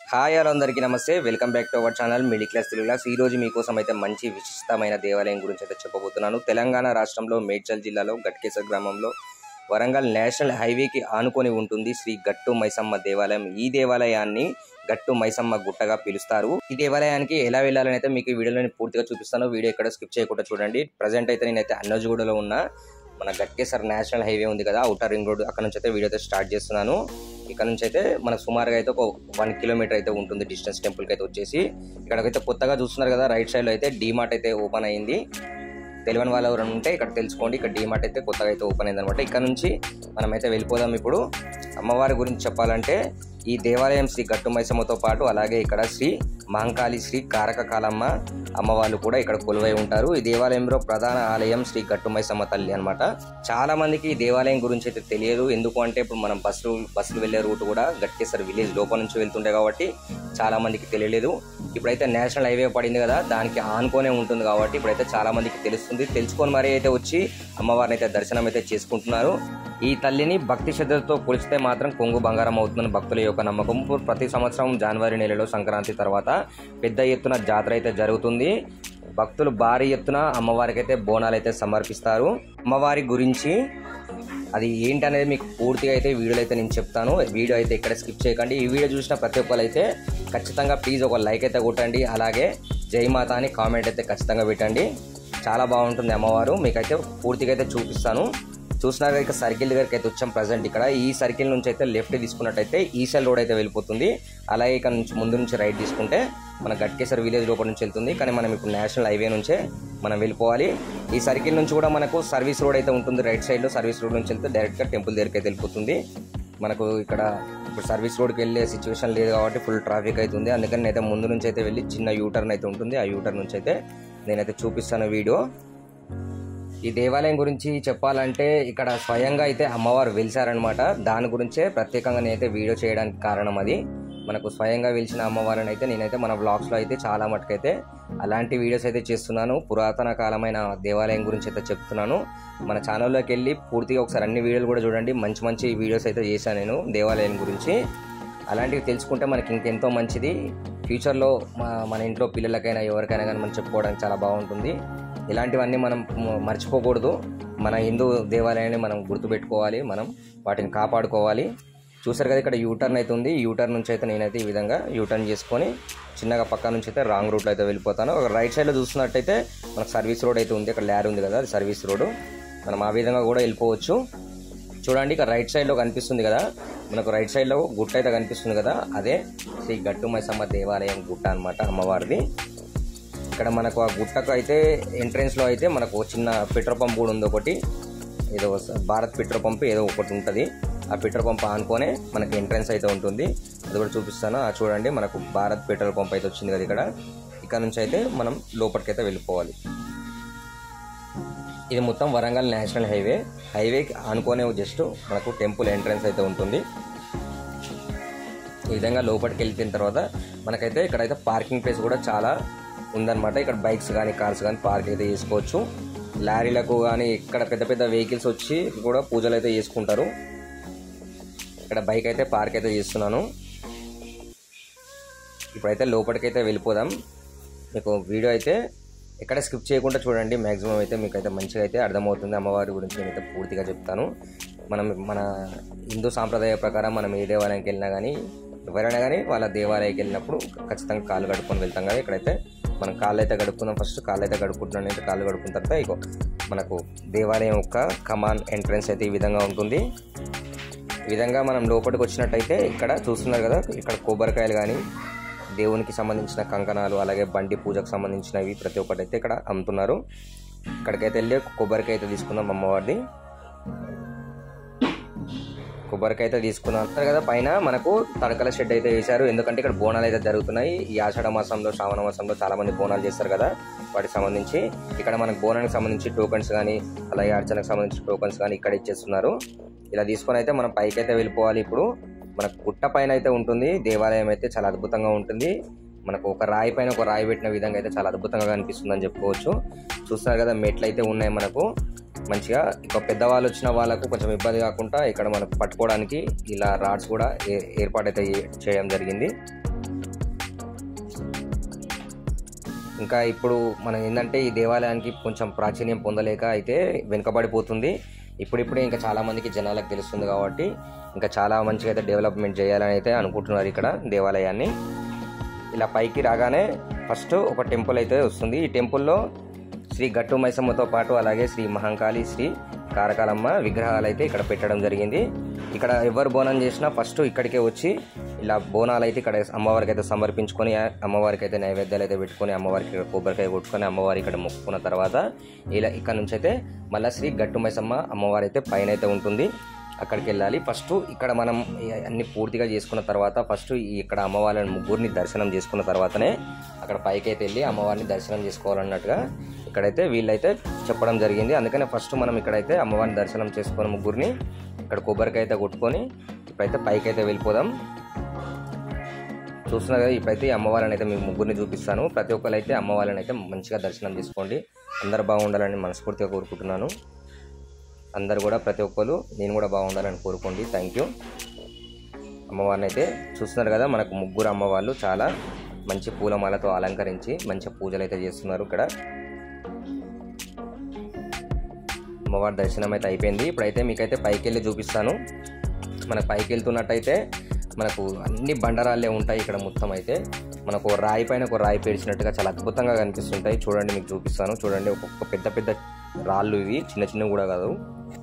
Hi అందరికీ నమస్తే, welcome back to our channel middle class Telugu class. ఈ రోజు మీకోసం అయితే మంచి విశిష్టమైన దేవాలయం గురించి అయితే చెప్పబోతున్నాను. తెలంగాణ రాష్ట్రంలో మేడ్చల్ జిల్లాలో గట్కేసర్ గ్రామంలో వరంగల్ నేషనల్ హైవేకి ఆనుకొని ఉంటుంది శ్రీ గట్టు మైసమ్మ దేవాలయం. ఈ దేవాలయాన్ని గట్టు మైసమ్మ గుట్టగా పిలుస్తారు. ఈ దేవాలయానికి ఎలా వెళ్ళాలని అయితే మీకు ఈ వీడియోలో పూర్తిగా చూపిస్తాను. వీడియో ఎక్కడ స్కిప్ చేయకుండా చూడండి. ప్రజెంట్ అయితే నేనైతే అన్నోజిగూడలో ఉన్న మన గట్కేసర్ నేషనల్ హైవే ఉంది కదా, ఔటర్ రింగ్ రోడ్, అక్కడ నుంచి అయితే వీడియో అయితే స్టార్ట్ చేస్తున్నాను. ఇక్కడ నుంచి అయితే మనకు సుమారుగా అయితే ఒక 1 కిలోమీటర్ అయితే ఉంటుంది డిస్టెన్స్ టెంపుల్కి అయితే వచ్చేసి. ఇక్కడికైతే కొత్తగా చూస్తున్నారు కదా, రైట్ సైడ్లో అయితే డీమార్ట్ అయితే ఓపెన్ అయింది. తెలియని వాళ్ళు ఎవరైనా ఉంటే ఇక్కడ తెలుసుకోండి. ఇక్కడ డీమార్ట్ అయితే కొత్తగా అయితే ఓపెన్ అయింది అనమాట. ఇక్కడ నుంచి మనమైతే వెళ్ళిపోదాం. ఇప్పుడు అమ్మవారి గురించి చెప్పాలంటే ఈ దేవాలయం శ్రీ గట్టు మైసమ్మతో పాటు అలాగే ఇక్కడ శ్రీ మహంకాళి శ్రీ కారక కాలమ్మ అమ్మవాళ్ళు కూడా ఇక్కడ కొలువై ఉంటారు. ఈ దేవాలయంలో ప్రధాన ఆలయం శ్రీ గట్టు మైసమ్మ తల్లి అనమాట. చాలా మందికి ఈ దేవాలయం గురించి అయితే తెలియదు. ఎందుకు అంటే ఇప్పుడు మనం బస్సులు వెళ్లే రూట్ కూడా గట్కేసర్ విలేజ్ లోపల నుంచి వెళ్తుండే కాబట్టి చాలా మందికి తెలియలేదు. ఇప్పుడైతే నేషనల్ హైవే పడింది కదా, దానికి ఆనుకోనే ఉంటుంది కాబట్టి ఇప్పుడైతే చాలా మందికి తెలుస్తుంది. తెలుసుకొని మరీ అయితే వచ్చి అమ్మవారిని అయితే దర్శనం అయితే చేసుకుంటున్నారు. ఈ తల్లిని భక్తి శ్రద్ధలతో కొలిస్తే మాత్రం కొంగు బంగారం అవుతుందని భక్తుల యొక్క నమ్మకం. ప్రతి సంవత్సరం జనవరి నెలలో సంక్రాంతి తర్వాత పెద్ద ఎత్తున జాతర అయితే జరుగుతుంది. భక్తులు భారీ ఎత్తున అమ్మవారికి అయితే బోనాలు అయితే సమర్పిస్తారు. అమ్మవారి గురించి అది ఏంటనేది మీకు పూర్తిగా అయితే వీడియోలో అయితే నేను చెప్తాను. వీడియో అయితే ఇక్కడ స్కిప్ చేయకండి. ఈ వీడియో చూసిన ప్రతి ఒక్కరు అయితే ఖచ్చితంగా ప్లీజ్ ఒక లైక్ అయితే కొట్టండి. అలాగే జై మాత అని కామెంట్ అయితే ఖచ్చితంగా పెట్టండి. చాలా బాగుంటుంది అమ్మవారు. మీకైతే పూర్తిగా అయితే చూపిస్తాను. చూసినాక ఇక సర్కిల్ దగ్గరికి అయితే వచ్చాం. ప్రజెంట్ ఇక్కడ ఈ సర్కిల్ నుంచి అయితే లెఫ్ట్ తీసుకున్నట్టయితే ఈసెల్ రోడ్ అయితే వెళ్ళిపోతుంది. అలాగే ఇక్కడ నుంచి ముందు నుంచి రైట్ తీసుకుంటే మన గట్కేసర్ విలేజ్ లోపల నుంచి వెళ్తుంది. కానీ మనం ఇప్పుడు నేషనల్ హైవే నుంచే మనం వెళ్ళిపోవాలి. ఈ సర్కిల్ నుంచి కూడా మనకు సర్వీస్ రోడ్ అయితే ఉంటుంది. రైట్ సైడ్లో సర్వీస్ రోడ్ నుంచి వెళ్తే డైరెక్ట్గా టెంపుల్ దగ్గరికి అయితే వెళ్ళిపోతుంది. మనకు ఇక్కడ ఇప్పుడు సర్వీస్ రోడ్కి వెళ్ళే సిచ్యువేషన్ లేదు కాబట్టి ఫుల్ ట్రాఫిక్ అవుతుంది. అందుకని నేనైతే ముందు నుంచి అయితే వెళ్ళి చిన్న యూటర్న్ అయితే ఉంటుంది. ఆ యూటర్న్ నుంచి అయితే నేనైతే చూపిస్తాను వీడియో. ఈ దేవాలయం గురించి చెప్పాలంటే ఇక్కడ స్వయంగా అయితే అమ్మవారు వెలిసారనమాట. దాని గురించే ప్రత్యేకంగా నేనైతే వీడియో చేయడానికి కారణం అది. మనకు స్వయంగా వెలిసిన అమ్మవారిని అయితే నేనైతే మన వ్లాగ్స్లో అయితే చాలా మటుకైతే అలాంటి వీడియోస్ అయితే చేస్తున్నాను. పురాతన కాలమైన దేవాలయం గురించి అయితే చెప్తున్నాను. మన ఛానల్లోకి వెళ్ళి పూర్తిగా ఒకసారి అన్ని వీడియోలు కూడా చూడండి. మంచి మంచి వీడియోస్ అయితే చేశాను నేను దేవాలయం గురించి. అలాంటివి తెలుసుకుంటే మనకి ఇంకెంతో మంచిది. ఫ్యూచర్లో మన ఇంట్లో పిల్లలకైనా ఎవరికైనా కానీ మనం చెప్పుకోవడానికి చాలా బాగుంటుంది. ఇలాంటివన్నీ మనం మర్చిపోకూడదు. మన హిందూ దేవాలయాన్ని మనం గుర్తుపెట్టుకోవాలి, మనం వాటిని కాపాడుకోవాలి. చూసారు కదా, ఇక్కడ యూటర్న్ అయితే ఉంది. యూటర్న్ నుంచి అయితే నేనైతే ఈ విధంగా యూటర్న్ చేసుకొని చిన్నగా పక్క నుంచి అయితే రాంగ్ రూట్లో అయితే వెళ్ళిపోతాను. ఒక రైట్ సైడ్లో చూస్తున్నట్టయితే మనకు సర్వీస్ రోడ్ అయితే ఉంది. అక్కడ ల్యార్ ఉంది కదా, అది సర్వీస్ రోడ్. మనం ఆ విధంగా కూడా వెళ్ళిపోవచ్చు. చూడండి, ఇక్కడ రైట్ సైడ్లో కనిపిస్తుంది కదా, మనకు రైట్ సైడ్లో గుట్ట అయితే కనిపిస్తుంది కదా, అదే శ్రీ గట్టు మైసమ్మ దేవాలయం గుట్ట అనమాట, అమ్మవారిది. ఇక్కడ మనకు ఆ గుట్టకు అయితే ఎంట్రెన్స్లో అయితే మనకు చిన్న పెట్రోల్ పంప్ కూడా ఉంది. ఒకటి ఏదో భారత్ పెట్రోల్ పంప్ ఏదో ఒకటి ఉంటుంది. ఆ పెట్రోల్ పంప్ ఆనుకొనే మనకి ఎంట్రెన్స్ అయితే ఉంటుంది. అది కూడా చూపిస్తాను. చూడండి, మనకు భారత్ పెట్రోల్ పంప్ అయితే వచ్చింది కదా ఇక్కడ నుంచి అయితే మనం లోపలికైతే వెళ్ళిపోవాలి. ఇది మొత్తం వరంగల్ నేషనల్ హైవేకి ఆనుకొనే జస్ట్ మనకు టెంపుల్ ఎంట్రెన్స్ అయితే ఉంటుంది. ఈ విధంగా లోపలికి వెళ్ళిన తర్వాత మనకైతే ఇక్కడైతే పార్కింగ్ ప్లేస్ కూడా చాలా ఉందన్నమాట. ఇక్కడ బైక్స్ కానీ కార్స్ కానీ పార్క్ అయితే చేసుకోవచ్చు. లారీలకు కానీ ఇక్కడ పెద్ద పెద్ద వెహికల్స్ వచ్చి కూడా పూజలు అయితే చేసుకుంటారు. ఇక్కడ బైక్ అయితే పార్క్ అయితే చేస్తున్నాను. ఇప్పుడైతే లోపలికైతే వెళ్ళిపోదాం. మీకు వీడియో అయితే ఎక్కడ స్కిప్ చేయకుండా చూడండి. మ్యాక్సిమం అయితే మీకు అయితే మంచిగా అయితే అర్థమవుతుంది. అమ్మవారి గురించి నేనైతే పూర్తిగా చెప్తాను. మన హిందూ సాంప్రదాయ ప్రకారం మనం ఏ దేవాలయానికి వెళ్ళినా కానీ ఎవరైనా కానీ వాళ్ళ దేవాలయానికి వెళ్ళినప్పుడు ఖచ్చితంగా కాళ్ళు కడుక్కొని వెళ్తాం కదా. ఇక్కడైతే మనం కాళ్ళు అయితే గడుపుకుందాం. ఫస్ట్ కాళ్ళు అయితే గడుపుకుంటున్నాను. అయితే కాళ్ళు గడుపుకున్న తర్వాత ఇగో మనకు దేవాలయం యొక్క కమాన్ ఎంట్రన్స్ అయితే ఈ విధంగా ఉంటుంది. ఈ విధంగా మనం లోపలికి వచ్చినట్టయితే ఇక్కడ చూస్తున్నారు కదా, ఇక్కడ కొబ్బరికాయలు కానీ దేవునికి సంబంధించిన కంకణాలు అలాగే బండి పూజకు సంబంధించినవి ప్రతి ఒక్కటి అయితే ఇక్కడ అమ్ముతున్నారు. ఇక్కడికైతే వెళ్ళి కొబ్బరికాయ అయితే తీసుకుందాం. అమ్మవారిది కొబ్బరికాయ అయితే తీసుకున్నాం కదా. పైన మనకు తడకల షెడ్ అయితే వేశారు. ఎందుకంటే ఇక్కడ బోనాలు అయితే జరుగుతున్నాయి. ఈ ఆషాఢ మాసంలో శ్రావణ మాసంలో చాలా మంది బోనాలు చేస్తారు కదా, వాటికి సంబంధించి ఇక్కడ మనకు బోనానికి సంబంధించి టోకన్స్ కానీ అలాగే అర్చనకు సంబంధించి టోకన్స్ కానీ ఇక్కడ ఇచ్చేస్తున్నారు. ఇలా తీసుకొని అయితే మనం పైకి అయితే వెళ్ళిపోవాలి. ఇప్పుడు మనకు గుట్ట పైన అయితే ఉంటుంది దేవాలయం. అయితే చాలా అద్భుతంగా ఉంటుంది. మనకు ఒక రాయి పైన ఒక రాయి పెట్టిన విధంగా అయితే చాలా అద్భుతంగా కనిపిస్తుంది అని చెప్పుకోవచ్చు. చూస్తారు కదా, మెట్లు అయితే ఉన్నాయి మనకు మంచిగా. ఇక పెద్దవాళ్ళు వచ్చిన వాళ్ళకు కొంచెం ఇబ్బంది కాకుండా ఇక్కడ మనకు పట్టుకోవడానికి ఇలా రాడ్స్ కూడా ఏర్పాటైతే చేయడం జరిగింది. ఇంకా ఇప్పుడు మనం ఏంటంటే ఈ దేవాలయానికి కొంచెం ప్రాచుర్యం పొందలేక అయితే వెనుకబడిపోతుంది. ఇప్పుడిప్పుడే ఇంకా చాలామందికి జనాలకు తెలుస్తుంది కాబట్టి ఇంకా చాలా మంచిగా అయితే డెవలప్మెంట్ చేయాలని అయితే అనుకుంటున్నారు ఇక్కడ దేవాలయాన్ని. ఇలా పైకి రాగానే ఫస్ట్ ఒక టెంపుల్ అయితే వస్తుంది. ఈ టెంపుల్లో శ్రీ గట్టు మైసమ్మతో పాటు అలాగే శ్రీ మహంకాళి, శ్రీ కారకాలమ్మ విగ్రహాలు అయితే ఇక్కడ పెట్టడం జరిగింది. ఇక్కడ ఎవరు బోనం చేసినా ఫస్ట్ ఇక్కడికే వచ్చి ఇలా బోనాలు అయితే ఇక్కడ అమ్మవారికి అయితే సమర్పించుకొని అమ్మవారికి అయితే నైవేద్యాలు అయితే పెట్టుకొని అమ్మవారికి ఇక్కడ కొబ్బరికాయ కొట్టుకొని అమ్మవారి ఇక్కడ మొక్కుకున్న తర్వాత ఇలా ఇక్కడ నుంచి అయితే మళ్ళీ శ్రీ గట్టు మైసమ్మ అమ్మవారి అయితే పైన అయితే ఉంటుంది. అక్కడికి వెళ్ళాలి. ఫస్ట్ ఇక్కడ మనం అన్ని పూర్తిగా చేసుకున్న తర్వాత ఫస్ట్ ఇక్కడ అమ్మవారిని ముగ్గురిని దర్శనం చేసుకున్న తర్వాతనే అక్కడ పైకి అయితే వెళ్ళి అమ్మవారిని దర్శనం చేసుకోవాలన్నట్టుగా ఇక్కడైతే వీళ్ళైతే చెప్పడం జరిగింది. అందుకనే ఫస్ట్ మనం ఇక్కడైతే అమ్మవారిని దర్శనం చేసుకొని ముగ్గురిని ఇక్కడ కొబ్బరికాయ అయితే కొట్టుకొని ఇప్పుడైతే పైకి అయితే వెళ్ళిపోదాం. చూస్తున్నారు కదా, ఇప్పుడైతే అమ్మవారిని అయితే మీకు ముగ్గురిని చూపిస్తాను. ప్రతి ఒక్కరు అయితే అమ్మవారిని అయితే మంచిగా దర్శనం చేసుకోండి. అందరు బాగుండాలని మనస్ఫూర్తిగా కోరుకుంటున్నాను. అందరు కూడా ప్రతి ఒక్కరు నేను కూడా బాగుండాలని కోరుకోండి. Thank you. అమ్మవారిని అయితే చూస్తున్నారు కదా, మనకు ముగ్గురు అమ్మవాళ్ళు చాలా మంచి పూలమాలతో అలంకరించి మంచి పూజలు అయితే చేస్తున్నారు. ఇక్కడ అమ్మవారి దర్శనం అయితే అయిపోయింది. ఇప్పుడైతే మీకైతే పైకి వెళ్ళి చూపిస్తాను. మనకు పైకి వెళ్తున్నట్టయితే మనకు అన్ని బండరాళ్ళే ఉంటాయి. ఇక్కడ మొత్తం అయితే మనకు రాయి పైన ఒక రాయి పేర్చినట్టుగా చాలా అద్భుతంగా కనిపిస్తుంటాయి. చూడండి, మీకు చూపిస్తాను. చూడండి, ఒక్కొక్క పెద్ద పెద్ద రాళ్ళు, ఇవి చిన్న చిన్నవి కూడా కాదు.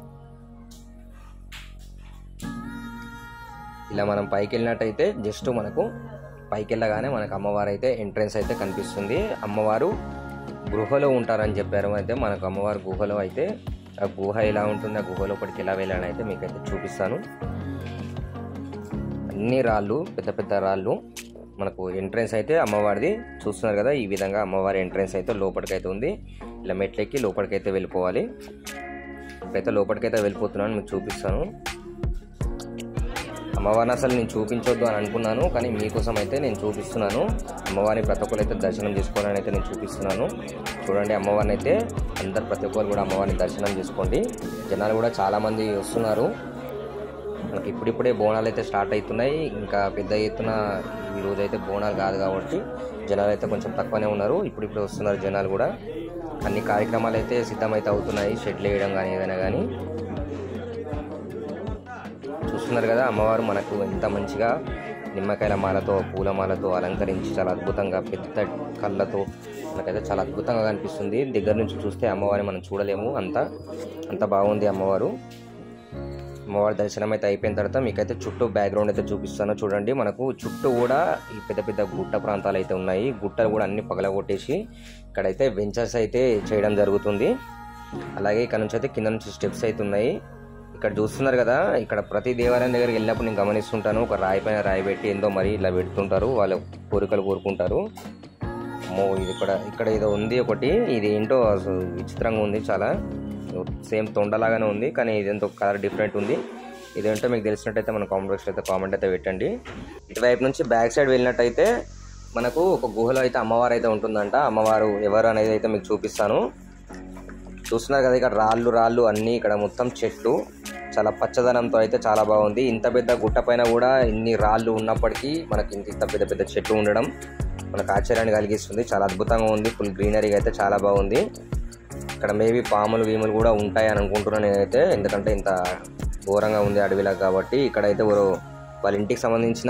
ఇలా మనం పైకి వెళ్ళినట్టయితే జస్ట్ మనకు పైకి వెళ్ళగానే మనకు అమ్మవారు అయితే ఎంట్రెన్స్ అయితే కనిపిస్తుంది. అమ్మవారు గుహలో ఉంటారని చెప్పారు. అయితే మనకు అమ్మవారు గుహలో అయితే ఆ గుహ ఎలా ఉంటుంది, ఆ గుహ లోపలికి ఎలా వెళ్ళాలని అయితే మీకైతే చూపిస్తాను. అన్ని రాళ్ళు, పెద్ద పెద్ద రాళ్ళు. మనకు ఎంట్రెన్స్ అయితే అమ్మవారిది చూస్తున్నారు కదా, ఈ విధంగా అమ్మవారి ఎంట్రెన్స్ అయితే లోపలికైతే ఉంది. ఇలా మెట్లెక్కి లోపలికైతే వెళ్ళిపోవాలి. ఇప్పుడైతే లోపలికైతే వెళ్ళిపోతున్నాను, మీకు చూపిస్తాను. అమ్మవారిని అసలు నేను చూపించొద్దు అని అనుకున్నాను, కానీ మీకోసం అయితే నేను చూపిస్తున్నాను. అమ్మవారిని ప్రతి ఒక్కరు అయితే దర్శనం చేసుకోవాలని అయితే నేను చూపిస్తున్నాను. చూడండి, అమ్మవారిని అయితే అందరు ప్రతి ఒక్కరు కూడా అమ్మవారిని దర్శనం చేసుకోండి. జనాలు కూడా చాలామంది వస్తున్నారు. మనకి ఇప్పుడిప్పుడే బోనాలు అయితే స్టార్ట్ అవుతున్నాయి. ఇంకా పెద్ద ఎత్తున ఈ రోజు అయితే బోనాలు కాదు కాబట్టి జనాలు అయితే కొంచెం తక్కువనే ఉన్నారు. ఇప్పుడిప్పుడే వస్తున్నారు జనాలు కూడా. అన్ని కార్యక్రమాలు అయితే సిద్ధమైతే అవుతున్నాయి, షెడ్లు వేయడం కానీ ఏదైనా కానీ. చూస్తున్నారు కదా, అమ్మవారు మనకు ఎంత మంచిగా నిమ్మకాయల మాలతో పూలమాలతో అలంకరించి చాలా అద్భుతంగా పెద్ద కళ్ళతో మనకైతే చాలా అద్భుతంగా కనిపిస్తుంది. దగ్గర నుంచి చూస్తే అమ్మవారిని మనం చూడలేము, అంత బాగుంది అమ్మవారు. అమ్మవారి దర్శనం అయితే అయిపోయిన తర్వాత మీకైతే చుట్టూ బ్యాక్గ్రౌండ్ అయితే చూపిస్తాను. చూడండి, మనకు చుట్టూ కూడా ఈ పెద్ద పెద్ద గుట్ట ప్రాంతాలు అయితే ఉన్నాయి. గుట్టలు కూడా అన్ని పగలగొట్టేసి ఇక్కడైతే వెంచర్స్ అయితే చేయడం జరుగుతుంది. అలాగే ఇక్కడ నుంచి అయితే కింద నుంచి స్టెప్స్ అయితే ఉన్నాయి. ఇక్కడ చూస్తున్నారు కదా, ఇక్కడ ప్రతి దేవాలయం దగ్గరికి వెళ్ళినప్పుడు నేను గమనిస్తుంటాను, ఒక రాయి పైన రాయి పెట్టి ఏందో మరి ఇలా పెడుతుంటారు, వాళ్ళ కోరికలు కోరుకుంటారు. ఇది ఇక్కడ ఏదో ఉంది ఒకటి, ఇది ఏంటో అసలు విచిత్రంగా ఉంది, చాలా సేమ్ తొండలాగానే ఉంది, కానీ ఇదేంతో కలర్ డిఫరెంట్ ఉంది. ఇదేంటో మీకు తెలిసినట్టయితే మన కామెంట్ బాక్స్లో అయితే కామెంట్ అయితే పెట్టండి. ఇటువైపు నుంచి బ్యాక్ సైడ్ వెళ్ళినట్టయితే మనకు ఒక గుహలో అయితే అమ్మవారు అయితే ఉంటుందంట. అమ్మవారు ఎవరు అనేది అయితే మీకు చూపిస్తాను. చూస్తున్నారు కదా, ఇక్కడ రాళ్ళు అన్నీ, ఇక్కడ మొత్తం చెట్లు చాలా పచ్చదనంతో అయితే చాలా బాగుంది. ఇంత పెద్ద గుట్ట పైన కూడా ఇన్ని రాళ్ళు ఉన్నప్పటికీ మనకి ఇంత పెద్ద పెద్ద చెట్లు ఉండడం మనకు ఆశ్చర్యాన్ని కలిగిస్తుంది. చాలా అద్భుతంగా ఉంది, ఫుల్ గ్రీనరీగా అయితే చాలా బాగుంది. ఇక్కడ మేబీ పాములు గీములు కూడా ఉంటాయి అని అనుకుంటున్నాను నేనైతే, ఎందుకంటే ఇంత ఘోరంగా ఉంది అడవిలాగా కాబట్టి. ఇక్కడైతే వాళ్ళ ఇంటికి సంబంధించిన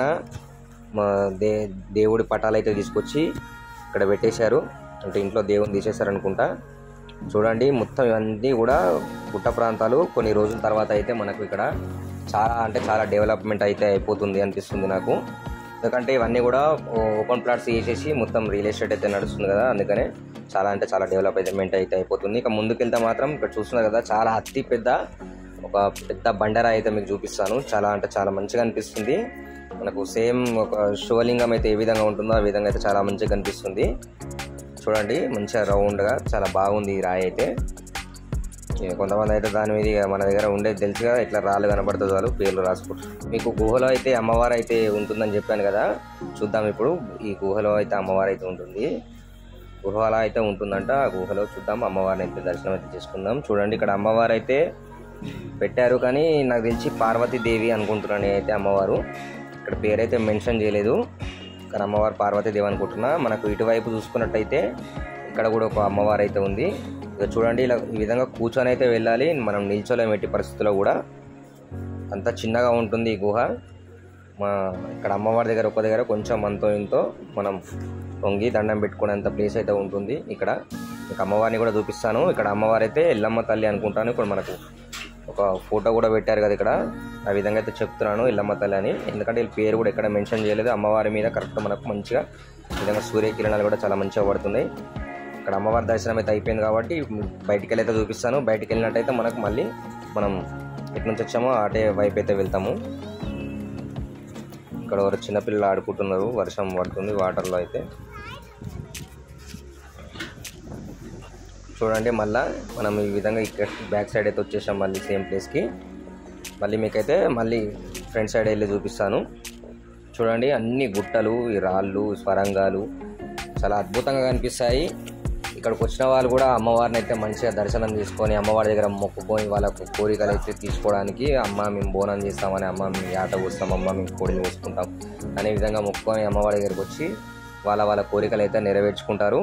దేవుడి పటాలు అయితే తీసుకొచ్చి ఇక్కడ పెట్టేశారు, అంటే ఇంట్లో దేవుని తీసేశారు అనుకుంటా. చూడండి, మొత్తం ఇవన్నీ కూడా గుట్ట ప్రాంతాలు. కొన్ని రోజుల తర్వాత అయితే మనకు ఇక్కడ చాలా డెవలప్మెంట్ అయితే అయిపోతుంది అనిపిస్తుంది నాకు. ఎందుకంటే ఇవన్నీ కూడా ఓపెన్ ప్లాట్స్ చేసేసి మొత్తం రియల్ ఎస్టేట్ అయితే నడుస్తుంది కదా, అందుకనే చాలా డెవలప్మెంట్ అయితే అయిపోతుంది. ఇక ముందుకెళ్తే మాత్రం ఇక్కడ చూస్తున్నారు కదా, చాలా అతి ఒక పెద్ద బండరా అయితే మీకు చూపిస్తాను. చాలా మంచిగా అనిపిస్తుంది మనకు. సేమ్ ఒక శివలింగం అయితే ఏ విధంగా ఉంటుందో ఆ విధంగా అయితే చాలా మంచిగా కనిపిస్తుంది. చూడండి, మంచిగా రౌండ్గా చాలా బాగుంది ఈ రాయి అయితే. కొంతమంది అయితే దాని మీద మన దగ్గర ఉండేది తెలుసుగా, ఇట్లా రాళ్ళు కనబడుతుంది, వాళ్ళు పేర్లు రాసుకుంటారు. మీకు గుహలో అయితే అమ్మవారు అయితే ఉంటుందని చెప్పాను కదా, చూద్దాం ఇప్పుడు. ఈ గుహలో అయితే అమ్మవారు అయితే ఉంటుంది, గుహలో అయితే ఉంటుందంట. ఆ గుహలో చూద్దాం, అమ్మవారిని అయితే దర్శనం అయితే చేసుకుందాం. చూడండి, ఇక్కడ అమ్మవారు అయితే పెట్టారు, కానీ నాకు తెలిసి పార్వతీదేవి అనుకుంటున్నాను నేనైతే అమ్మవారు. ఇక్కడ పేరైతే మెన్షన్ చేయలేదు. కానీ అమ్మవారు పార్వతీదేవి అనుకుంటున్నా. మనకు ఇటువైపు చూసుకున్నట్టయితే ఇక్కడ కూడా ఒక అమ్మవారు అయితే ఉంది. ఇక చూడండి, ఇలా ఈ విధంగా కూర్చొని అయితే వెళ్ళాలి. మనం నిల్చోలేము ఎట్టి పరిస్థితుల్లో కూడా, అంత చిన్నగా ఉంటుంది ఈ గుహ. ఇక్కడ అమ్మవారి దగ్గర ఒక దగ్గర కొంచెం అంతో ఇంతో మనం వంగి దండం పెట్టుకునేంత ప్లేస్ అయితే ఉంటుంది. ఇక్కడ మీకు అమ్మవారిని కూడా చూపిస్తాను. ఇక్కడ అమ్మవారు అయితే ఎల్లమ్మ తల్లి అనుకుంటాను. ఇప్పుడు మనకు ఒక ఫోటో కూడా పెట్టారు కదా ఇక్కడ, ఆ విధంగా అయితే చెప్తున్నాను ఎల్లమ్మ తల్లి అని. ఎందుకంటే వీళ్ళ పేరు కూడా ఎక్కడ మెన్షన్ చేయలేదు. అమ్మవారి మీద కరెక్ట్ మనకు మంచిగా ఈ విధంగా సూర్యకిరణాలు కూడా చాలా మంచిగా పడుతున్నాయి. ఇక్కడ అమ్మవారి దర్శనం అయితే అయిపోయింది కాబట్టి బయటికి వెళ్ళి అయితే చూపిస్తాను. బయటికి వెళ్ళినట్టయితే మనకు మళ్ళీ మనం ఎటు నుంచి వచ్చామో అటే వైపు అయితే వెళ్తాము. ఇక్కడ ఒక చిన్నపిల్లలు ఆడుకుంటున్నారు, వర్షం పడుతుంది వాటర్లో అయితే. చూడండి, మళ్ళీ మనం ఈ విధంగా ఇక్కడ బ్యాక్ సైడ్ అయితే వచ్చేసాం మళ్ళీ సేమ్ ప్లేస్కి. మళ్ళీ మీకైతే మళ్ళీ ఫ్రంట్ సైడ్ వెళ్ళి చూపిస్తాను. చూడండి, అన్ని గుట్టలు, ఈ రాళ్ళు, స్వరంగాలు చాలా అద్భుతంగా కనిపిస్తాయి. ఇక్కడికి వచ్చిన వాళ్ళు కూడా అమ్మవారిని అయితే మంచిగా దర్శనం చేసుకొని అమ్మవారి దగ్గర మొక్కుకొని వాళ్ళకు కోరికలు అయితే తీసుకోవడానికి, అమ్మ మేము బోనం చేస్తామని, అమ్మ మేము ఆట కోస్తాం, అమ్మ మేము కోడిని కోసుకుంటాం అనే విధంగా మొక్కుకొని అమ్మవారి దగ్గరికి వచ్చి వాళ్ళ కోరికలు అయితే నెరవేర్చుకుంటారు.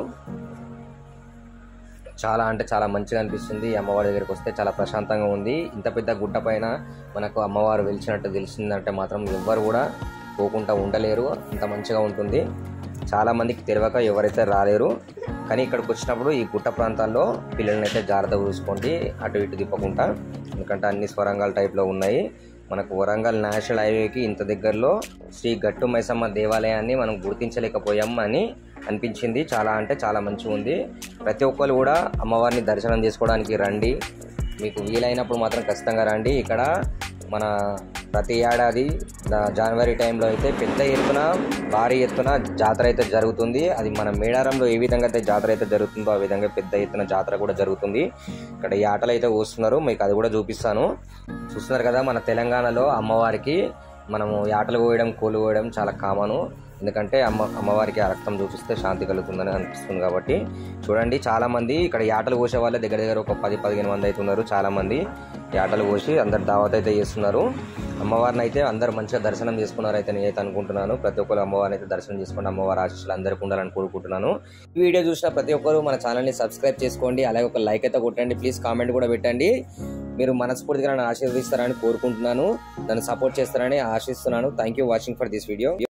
చాలా అంటే చాలా మంచిగా అనిపిస్తుంది. అమ్మవారి దగ్గరికి వస్తే చాలా ప్రశాంతంగా ఉంది. ఇంత పెద్ద గుట్ట పైన మనకు అమ్మవారు వెలిచినట్టు తెలిసిందంటే మాత్రం ఎవ్వరు కూడా పోకుండా ఉండలేరు, అంత మంచిగా ఉంటుంది. చాలామందికి తెలియక ఎవరైతే రాలేరు. కానీ ఇక్కడికి వచ్చినప్పుడు ఈ గుట్ట ప్రాంతాల్లో పిల్లల్ని అయితే జాగ్రత్తగా చూసుకోండి, అటు ఇటు తిప్పకుండా. ఎందుకంటే అన్ని స్వరంగాల టైప్లో ఉన్నాయి. మనకు వరంగల్ నేషనల్ హైవేకి ఇంత దగ్గరలో శ్రీ గట్టు మైసమ్మ దేవాలయాన్ని మనం గుర్తించలేకపోయాం అని అనిపించింది. చాలా అంటే చాలా మంచిగా ఉంది. ప్రతి ఒక్కరు కూడా అమ్మవారిని దర్శనం చేసుకోవడానికి రండి. మీకు వీలైనప్పుడు మాత్రం ఖచ్చితంగా రండి. ఇక్కడ మన ప్రతి ఏడాది జనవరి టైంలో అయితే పెద్ద ఎత్తున భారీ ఎత్తున జాతర అయితే జరుగుతుంది. అది మన మేడారంలో ఏ విధంగా అయితే జాతర అయితే జరుగుతుందో ఆ విధంగా పెద్ద ఎత్తున జాతర కూడా జరుగుతుంది. ఇక్కడ ఈ ఆటలు అయితే వస్తున్నారు, మీకు అది కూడా చూపిస్తాను. చూస్తున్నారు కదా, మన తెలంగాణలో అమ్మవారికి మనము ఆటలు కోయడం, కోళ్ళు కోయడం చాలా కామను. ఎందుకంటే అమ్మవారికి ఆ రక్తం చూపిస్తే శాంతి కలుగుతుందని అనిపిస్తుంది కాబట్టి. చూడండి, చాలామంది ఇక్కడ ఆటలు కోసే వాళ్ళే దగ్గర ఒక 10-15 మంది అయితే ఉన్నారు. చాలామంది ఆటలు కోసి అందరు దావత్ అయితే చేస్తున్నారు. అమ్మవారిని అయితే అందరు మంచిగా దర్శనం చేసుకున్నారు అయితే నేనైతే అనుకుంటున్నాను. ప్రతి ఒక్కరు అమ్మవారిని అయితే దర్శనం చేసుకుని అమ్మవారి ఆశీస్సులు అందరికీ ఉండాలని కోరుకుంటున్నాను. ఈ వీడియో చూసిన ప్రతి ఒక్కరు మన ఛానల్ని సబ్స్క్రైబ్ చేసుకోండి, అలాగే ఒక లైక్ అయితే కొట్టండి. ప్లీజ్ కామెంట్ కూడా పెట్టండి. మీరు మనస్ఫూర్తిగా నన్ను ఆశీర్వదిస్తారని కోరుకుంటున్నాను, నన్ను సపోర్ట్ చేస్తారని ఆశిస్తున్నాను. Thank you watching for this video.